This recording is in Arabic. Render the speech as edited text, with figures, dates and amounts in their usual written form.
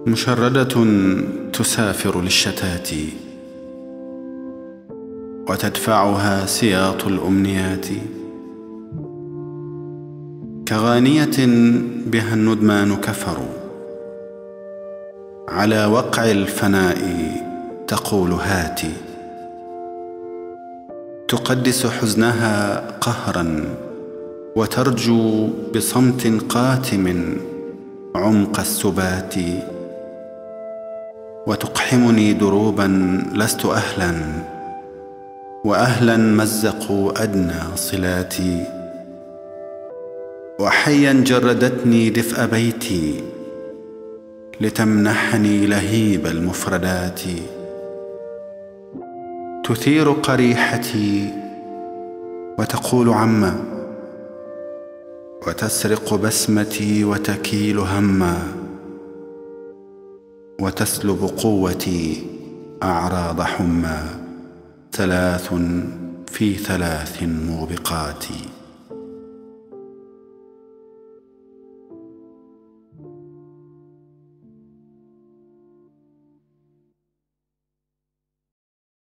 مشردة تسافر للشتات، وتدفعها سياط الأمنيات، كغانية بها الندمان كفروا، على وقع الفناء تقول هاتي، تقدس حزنها قهرا وترجو بصمت قاتم عمق السبات، وتقحمني دروبا لست أهلا، وأهلا مزقوا أدنى صلاتي، وحيا جردتني دفء بيتي لتمنحني لهيب المفردات، تثير قريحتي وتقول عما، وتسرق بسمتي وتكيل هما، وتسلب قوتي أعراض حمى، 3 في 3 موبقات.